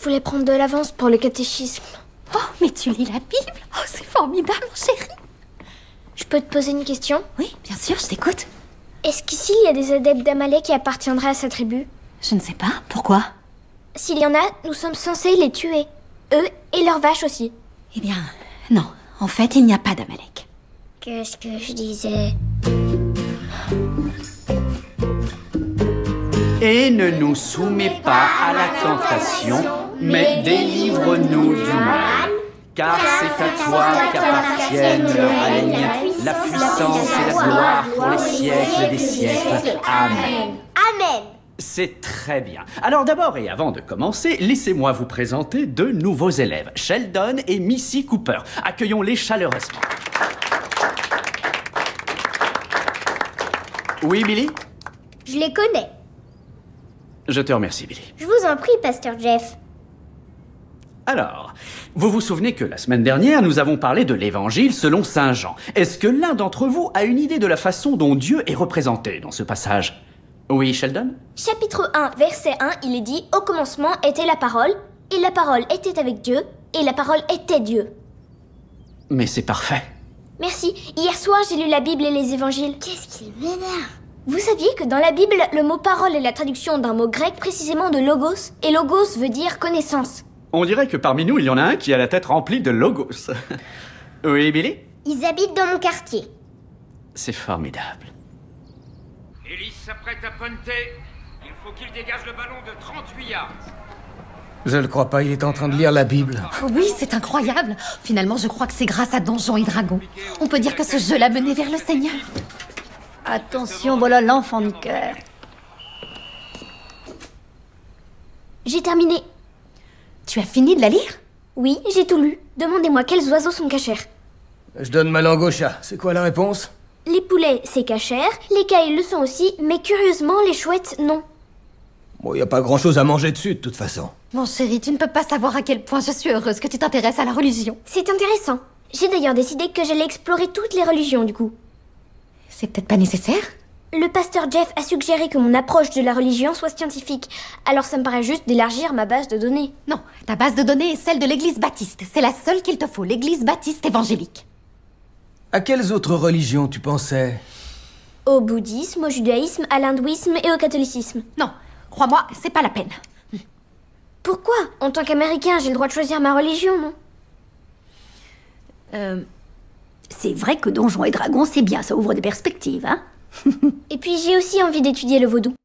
voulais prendre de l'avance pour le catéchisme. Oh, mais tu lis la Bible? Oh, c'est formidable, mon chéri. Je peux te poser une question? Oui, bien sûr, je t'écoute. Est-ce qu'ici, il y a des adeptes d'Amalek qui appartiendraient à sa tribu? Je ne sais pas, pourquoi? S'il y en a, nous sommes censés les tuer. Eux et leurs vaches aussi. Eh bien, non. En fait, il n'y a pas d'Amalek. Qu'est-ce que je disais? Et ne nous soumets pas à la tentation, mais délivre-nous du mal. Car c'est à toi qu'appartiennent le règne, la puissance et la gloire pour les siècles des siècles. Amen. Amen. C'est très bien. Alors d'abord et avant de commencer, laissez-moi vous présenter deux nouveaux élèves, Sheldon et Missy Cooper. Accueillons-les chaleureusement. Oui, Billy? Je les connais. Je te remercie, Billy. Je vous en prie, Pasteur Jeff. Alors, vous vous souvenez que la semaine dernière, nous avons parlé de l'Évangile selon Saint Jean. Est-ce que l'un d'entre vous a une idée de la façon dont Dieu est représenté dans ce passage? Oui, Sheldon? Chapitre 1, verset 1, il est dit « Au commencement était la parole, et la parole était avec Dieu, et la parole était Dieu. » Mais c'est parfait. Merci. Hier soir, j'ai lu la Bible et les évangiles. Qu'est-ce qu'il m'énerve? Vous saviez que dans la Bible, le mot parole est la traduction d'un mot grec précisément de logos, et logos veut dire connaissance. On dirait que parmi nous, il y en a un qui a la tête remplie de logos. Oui, Billy? Ils habitent dans mon quartier. C'est formidable. Ellis s'apprête à punter. Il faut qu'il dégage le ballon de 38 yards. Je le crois pas, il est en train de lire la Bible. Oh oui, c'est incroyable. Finalement, je crois que c'est grâce à Donjons et Dragons. On peut dire que ce jeu l'a mené vers le Seigneur. Attention, voilà l'enfant de cœur. J'ai terminé. Tu as fini de la lire? Oui, j'ai tout lu. Demandez-moi quels oiseaux sont cachers. Je donne ma langue au chat. C'est quoi la réponse? Les poulets, c'est cachère. Les cailles le sont aussi, mais curieusement, les chouettes, non. Bon, y a pas grand-chose à manger dessus, de toute façon. Mon chéri, tu ne peux pas savoir à quel point je suis heureuse que tu t'intéresses à la religion. C'est intéressant. J'ai d'ailleurs décidé que j'allais explorer toutes les religions, du coup. C'est peut-être pas nécessaire? Le pasteur Jeff a suggéré que mon approche de la religion soit scientifique. Alors ça me paraît juste d'élargir ma base de données. Non, ta base de données est celle de l'église baptiste. C'est la seule qu'il te faut, l'église baptiste évangélique. À quelles autres religions tu pensais? Au bouddhisme, au judaïsme, à l'hindouisme et au catholicisme. Non, crois-moi, c'est pas la peine. Pourquoi? En tant qu'Américain, j'ai le droit de choisir ma religion, non? C'est vrai que Donjons et Dragons, c'est bien, ça ouvre des perspectives, hein? Et puis j'ai aussi envie d'étudier le vaudou.